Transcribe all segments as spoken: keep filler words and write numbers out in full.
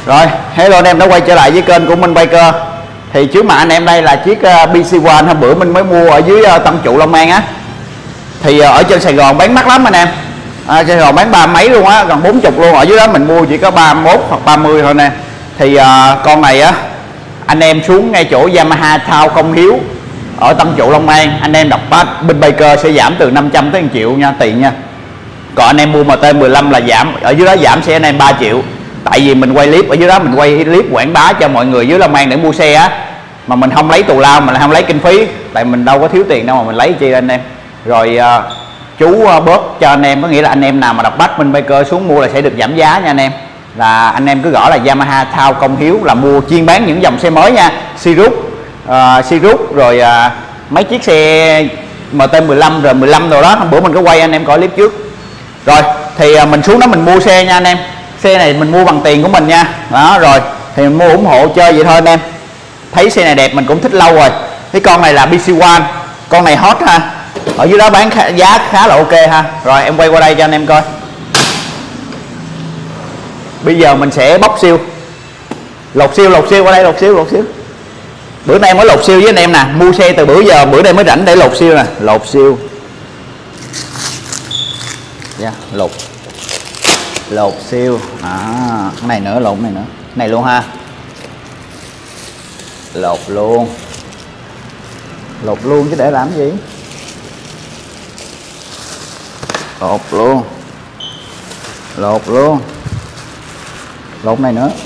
Rồi, hello anh em đã quay trở lại với kênh của Minh Biker. Thì trước mặt anh em đây là chiếc bê xê một hôm bữa mình mới mua ở dưới Tân Trụ Long An á. Thì ở trên Sài Gòn bán mắc lắm anh em. À, Sài Gòn bán ba mấy luôn á, gần bốn mươi luôn. Ở dưới đó mình mua chỉ có ba mươi mốt hoặc ba mươi thôi nè. Thì à, con này á anh em xuống ngay chỗ Yamaha Thao Công Hiếu ở Tân Trụ Long An, anh em đọc bắt Minh Biker sẽ giảm từ năm trăm tới một triệu nha, tiền nha. Còn anh em mua em tê mười lăm là giảm, ở dưới đó giảm sẽ anh em ba triệu. Tại vì mình quay clip ở dưới đó, mình quay clip quảng bá cho mọi người dưới Long An để mua xe á, mà mình không lấy tù lao, mình không lấy kinh phí, tại mình đâu có thiếu tiền đâu mà mình lấy chi anh em. Rồi uh, chú uh, bớt cho anh em, có nghĩa là anh em nào mà đọc bắt Minh Biker xuống mua là sẽ được giảm giá nha anh em. Là anh em cứ gõ là Yamaha Thao Công Hiếu, là mua chuyên bán những dòng xe mới nha, Sirius, uh, Sirius rồi uh, mấy chiếc xe em tê mười lăm rồi mười lăm rồi đó. Hôm bữa mình có quay anh em coi clip trước. Rồi thì uh, mình xuống đó mình mua xe nha anh em. Xe này mình mua bằng tiền của mình nha. Đó rồi thì mình mua ủng hộ chơi vậy thôi anh em. Thấy xe này đẹp mình cũng thích lâu rồi. Cái con này là bê xê một, con này hot ha. Ở dưới đó bán khá, giá khá là ok ha. Rồi em quay qua đây cho anh em coi. Bây giờ mình sẽ bóc siêu. Lột siêu, lột siêu qua đây, lột siêu, lột siêu. Bữa nay mới lột siêu với anh em nè. Mua xe từ bữa giờ, bữa nay mới rảnh để lột siêu nè. Lột siêu. Yeah, lột. Lột siêu. À, cái này nữa, lột cái này nữa. Cái này luôn ha. Lột luôn. Lột luôn chứ để làm gì. Lột luôn. Lột luôn. Lột này nữa.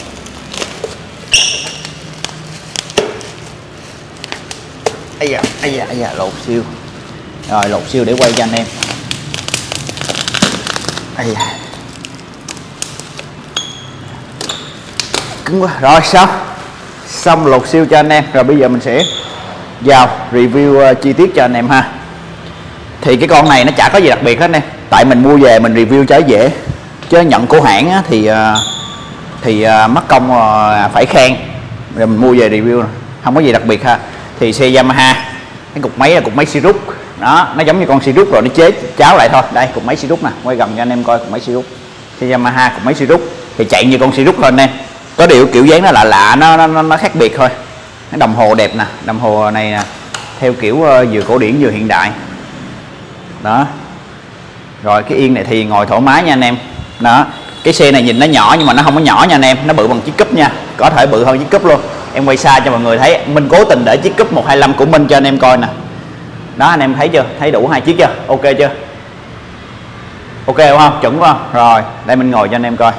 Ây da, ây da, ây da, lột siêu. Rồi lột siêu để quay cho anh em. Ây da. Cứng quá. Rồi xong. Xong lột siêu cho anh em. Rồi bây giờ mình sẽ vào review uh, chi tiết cho anh em ha. Thì cái con này nó chả có gì đặc biệt hết anh em. Tại mình mua về mình review cho dễ. Chứ nhận của hãng á, thì uh, thì uh, mất công uh, phải khen. Rồi mình mua về review không có gì đặc biệt ha. Thì xe Yamaha, cái cục máy là cục máy Sirius. Đó, nó giống như con Sirius rồi nó chế cháo lại thôi. Đây cục máy Sirius nè, quay gần cho anh em coi cục máy Sirius. Xe Yamaha cục máy Sirius thì chạy như con Sirius thôi anh em. Có điều kiểu dáng nó lạ lạ, nó nó, nó khác biệt thôi. Cái đồng hồ đẹp nè, đồng hồ này nè, theo kiểu uh, vừa cổ điển vừa hiện đại. Đó. Rồi cái yên này thì ngồi thoải mái nha anh em. Đó. Cái xe này nhìn nó nhỏ nhưng mà nó không có nhỏ nha anh em, nó bự bằng chiếc cúp nha, có thể bự hơn chiếc cúp luôn. Em quay xa cho mọi người thấy, mình cố tình để chiếc cúp một hai lăm của Minh cho anh em coi nè. Đó anh em thấy chưa? Thấy đủ hai chiếc chưa? Ok chưa? Ok đúng không? Chuẩn không? Rồi, đây mình ngồi cho anh em coi.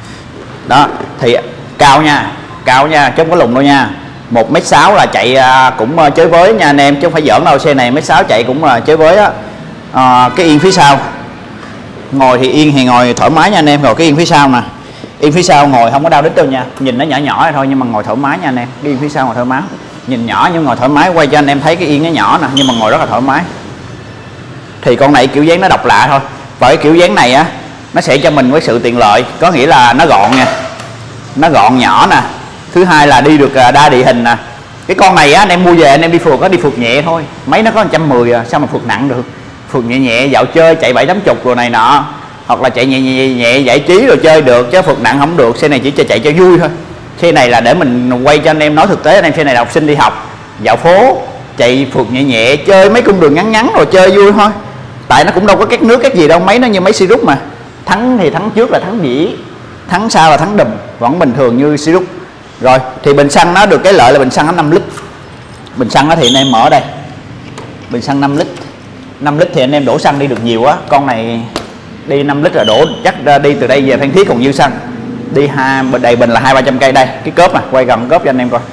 Đó, thì cao nha, cao nha, chứ không có lùn đâu nha. một mét sáu là chạy cũng chơi với nha anh em, chứ không phải giỡn đâu, xe này một mét sáu chạy cũng là chơi với á. À, cái yên phía sau. Ngồi thì yên thì ngồi thoải mái nha anh em. Rồi cái yên phía sau nè. Yên phía sau ngồi không có đau đít đâu nha. Nhìn nó nhỏ nhỏ thôi nhưng mà ngồi thoải mái nha anh em. Cái yên phía sau ngồi thoải mái. Nhìn nhỏ nhưng ngồi thoải mái, quay cho anh em thấy cái yên nó nhỏ nè nhưng mà ngồi rất là thoải mái. Thì con này kiểu dáng nó độc lạ thôi. Và cái kiểu dáng này á nó sẽ cho mình với sự tiện lợi, có nghĩa là nó gọn nha. Nó gọn nhỏ nè. Thứ hai là đi được đa địa hình nè. Cái con này á anh em mua về anh em đi phượt, có đi phượt nhẹ thôi. Máy nó có một trăm mười à, sao mà phượt nặng được. Phượt nhẹ nhẹ dạo chơi chạy bảy tám chục rồi này nọ, hoặc là chạy nhẹ nhẹ, nhẹ giải trí rồi chơi được, chứ phượt nặng không được. Xe này chỉ cho chạy cho vui thôi. Xe này là để mình quay cho anh em nói thực tế anh em. Xe này là học sinh đi học, dạo phố, chạy phượt nhẹ nhẹ, chơi mấy cung đường ngắn ngắn rồi chơi vui thôi. Tại nó cũng đâu có két nước két gì đâu, máy nó như máy Sirius mà. Thắng thì thắng trước là thắng dĩ, thắng sau là thắng đùm, vẫn bình thường như Sirius. Rồi thì bình xăng nó được cái lợi là bình xăng nó năm lít. Bình xăng nó thì anh em mở đây. Bình xăng năm lít. năm lít thì anh em đổ xăng đi được nhiều á. Con này đi năm lít là đổ chắc đi từ đây về Phan Thiết còn dư xăng. Đi hai đầy bình là hai ba trăm cây. Đây cái cốp nè, quay gần cốp cho anh em coi.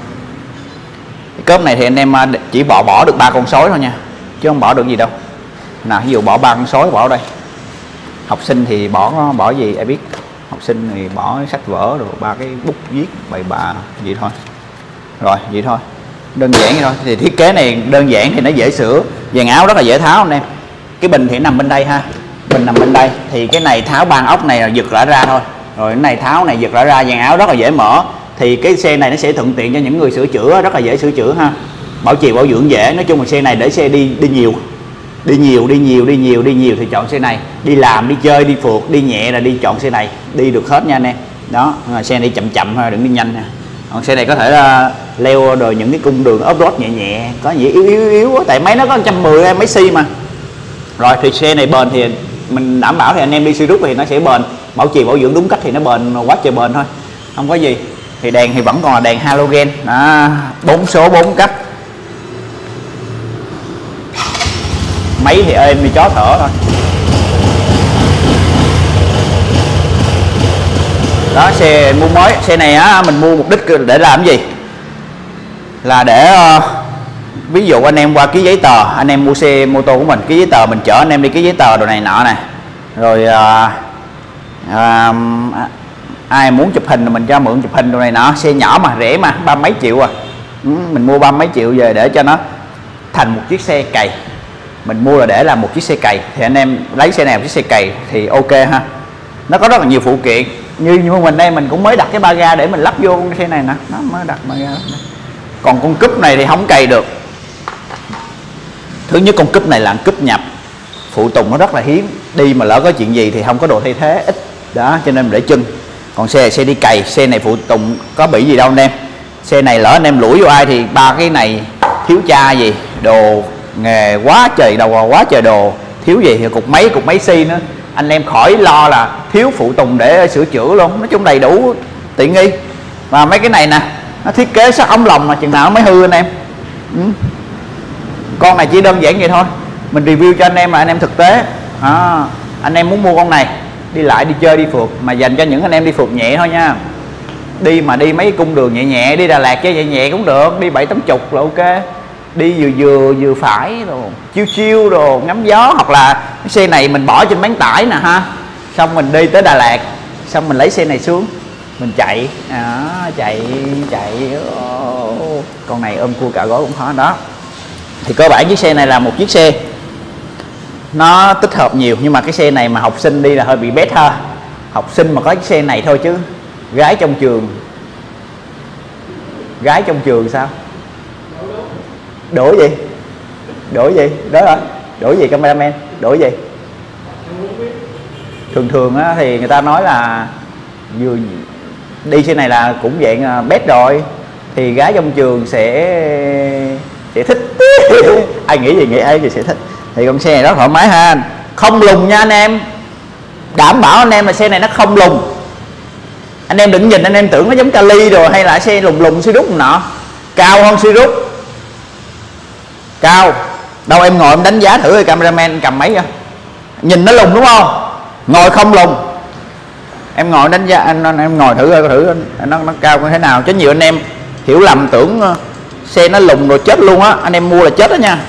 Cái cốp này thì anh em chỉ bỏ bỏ được ba con sói thôi nha, chứ không bỏ được gì đâu. Nào ví dụ bỏ ba con sói bỏ ở đây. Học sinh thì bỏ bỏ gì ai biết. Học sinh thì bỏ sách vở rồi ba cái bút viết bày bạ vậy thôi. Rồi vậy thôi, đơn giản vậy thôi. Thì thiết kế này đơn giản thì nó dễ sửa. Dàn áo rất là dễ tháo anh em. Cái bình thì nằm bên đây ha. Bình nằm bên đây. Thì cái này tháo ban ốc này là giật ra ra thôi. Rồi cái này tháo này giật ra ra. Dàn áo rất là dễ mở. Thì cái xe này nó sẽ thuận tiện cho những người sửa chữa, rất là dễ sửa chữa ha. Bảo trì bảo dưỡng dễ. Nói chung là xe này để xe đi đi nhiều. Đi nhiều, đi nhiều, đi nhiều, đi nhiều thì chọn xe này. Đi làm, đi chơi, đi phượt, đi nhẹ là đi chọn xe này. Đi được hết nha anh em. đó. Xe này đi chậm chậm thôi, đừng đi nhanh nha. Còn xe này có thể uh, leo rồi những cái cung đường off-road nhẹ nhẹ, có gì yếu yếu yếu tại máy nó có một trăm mười em máy xi mà. Rồi thì xe này bền thì mình đảm bảo thì anh em đi siêu rút thì nó sẽ bền, bảo trì bảo dưỡng đúng cách thì nó bền quá trời bền thôi, không có gì. Thì đèn thì vẫn còn là đèn halogen đó, bốn số bốn cấp. Máy thì êm như chó thở thôi. Đó, xe mua mới, xe này á mình mua mục đích để làm gì? Là để uh, ví dụ anh em qua ký giấy tờ, anh em mua xe mô tô của mình, ký giấy tờ mình chở anh em đi ký giấy tờ đồ này nọ này. Rồi uh, uh, ai muốn chụp hình thì mình cho mượn chụp hình đồ này nọ, xe nhỏ mà rẻ mà, ba mấy triệu à. Ừ, mình mua ba mấy triệu về để cho nó thành một chiếc xe cày. Mình mua là để làm một chiếc xe cày thì anh em lấy xe này một chiếc xe cày thì ok ha. Nó có rất là nhiều phụ kiện. Như, như mình đây mình cũng mới đặt cái ba ga để mình lắp vô con xe này nè, nó mới đặt ba ga. Còn con cúp này thì không cày được. Thứ nhất con cúp này là cúp nhập, phụ tùng nó rất là hiếm, đi mà lỡ có chuyện gì thì không có đồ thay thế ít đó, cho nên để chân. Còn xe xe đi cày, xe này phụ tùng có bị gì đâu anh em. Xe này lỡ anh em lủi vô ai thì ba cái này thiếu cha gì, đồ nghề quá trời đầu quá trời đồ, thiếu gì thì cục máy cục máy xi nữa, anh em khỏi lo là thiếu phụ tùng để sửa chữa luôn. Nói chung đầy đủ tiện nghi. Và mấy cái này nè, nó thiết kế sắt ống lồng mà chừng nào nó mới hư anh em. Ừ. Con này chỉ đơn giản vậy thôi, mình review cho anh em là anh em thực tế. À, anh em muốn mua con này đi lại đi chơi đi phượt, mà dành cho những anh em đi phượt nhẹ thôi nha. Đi mà đi mấy cung đường nhẹ nhẹ, đi Đà Lạt chơi nhẹ nhẹ cũng được, đi bảy tám chục là ok. Đi vừa vừa vừa phải rồi chiêu chiêu đồ ngắm gió, hoặc là cái xe này mình bỏ trên bán tải nè ha, xong mình đi tới Đà Lạt, xong mình lấy xe này xuống mình chạy đó, chạy chạy oh. Con này ôm cua cả gói cũng khó đó. Thì cơ bản chiếc xe này là một chiếc xe nó tích hợp nhiều, nhưng mà cái xe này mà học sinh đi là hơi bị bét ha. Học sinh mà có chiếc xe này thôi, chứ gái trong trường gái trong trường sao đổi gì đổi gì đó rồi đổi gì cameraman đổi gì. Thường thường á, thì người ta nói là vừa đi xe này là cũng dạng bét rồi, thì gái trong trường sẽ sẽ thích. Ai nghĩ gì nghĩ ai thì sẽ thích. Thì con xe này rất thoải mái ha, không lùn nha anh em, đảm bảo anh em là xe này nó không lùn. Anh em đừng nhìn anh em tưởng nó giống Cali rồi hay là xe lùn lùn Sirius nọ, cao hơn Sirius, cao đâu. Em ngồi em đánh giá thử rồi cameraman cầm máy ra, nhìn nó lùn đúng không, ngồi không lùn. Em ngồi đánh giá anh, anh em ngồi thử coi thử nó nó cao như thế nào, chứ nhiều anh em hiểu lầm tưởng xe nó lùn rồi chết luôn á. Anh em mua là chết đó nha.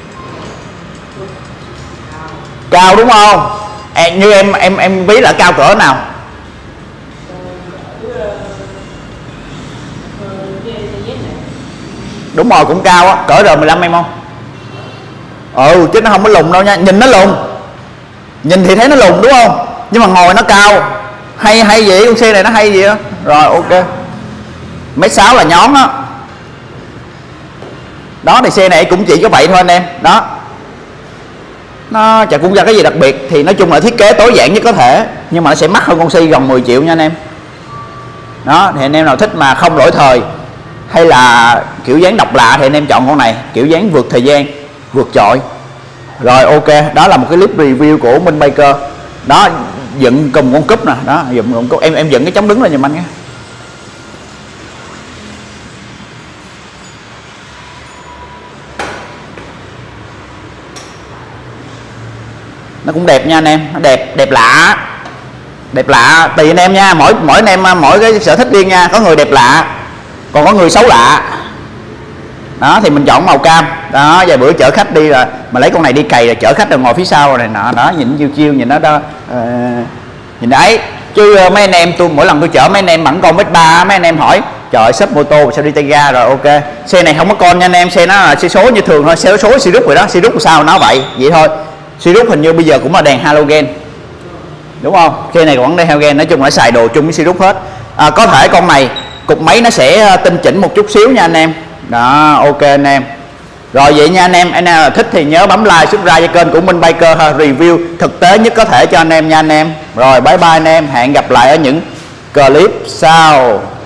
Cao đúng không? À, như em em em ví là cao cỡ nào? Đúng rồi, cũng cao á, cỡ R mười lăm em không? Ừ, chứ nó không có lùn đâu nha. Nhìn nó lùn, nhìn thì thấy nó lùn đúng không, nhưng mà ngồi nó cao. Hay hay vậy, con xe này nó hay gì á. Rồi ok, mấy sáu là nhón á. Đó thì xe này cũng chỉ có vậy thôi anh em. Đó, nó chả cũng ra cái gì đặc biệt. Thì nói chung là thiết kế tối giản nhất có thể, nhưng mà nó sẽ mắc hơn con Si gần mười triệu nha anh em. Đó thì anh em nào thích mà không lỗi thời hay là kiểu dáng độc lạ thì anh em chọn con này, kiểu dáng vượt thời gian, vượt trội. Rồi ok, đó là một cái clip review của Minh Biker. Đó, dựng cùng con cúp nè, đó, dựng con cúp. Em em dựng cái chống đứng lên giùm anh nhé. Nó cũng đẹp nha anh em, nó đẹp, đẹp lạ. Đẹp lạ, tùy anh em nha, mỗi mỗi anh em mỗi cái sở thích riêng nha, có người đẹp lạ, còn có người xấu lạ. Đó thì mình chọn màu cam. Đó, vài bữa chở khách đi rồi mà lấy con này đi cày rồi chở khách rồi ngồi phía sau rồi này nọ, đó nhìn chiêu chiêu nhìn nó đó, uh, nhìn ấy. Chứ mấy anh em tôi mỗi lần tôi chở mấy anh em bằng con mét ba, mấy anh em hỏi trời shop mô tô sao đi tay ga. Rồi ok, xe này không có con nha anh em, xe nó là xe số như thường thôi, xe số Sirius rồi đó. Sirius sao nó vậy vậy thôi. Sirius hình như bây giờ cũng là đèn halogen đúng không, xe này vẫn đèn halogen. Nói chung là xài đồ chung với Sirius hết. À, có thể con này cục máy nó sẽ tinh chỉnh một chút xíu nha anh em. Đó ok anh em. Rồi vậy nha anh em, anh nào thích thì nhớ bấm like subscribe cho kênh của Minh Biker ha, review thực tế nhất có thể cho anh em nha anh em. Rồi bye bye anh em, hẹn gặp lại ở những clip sau.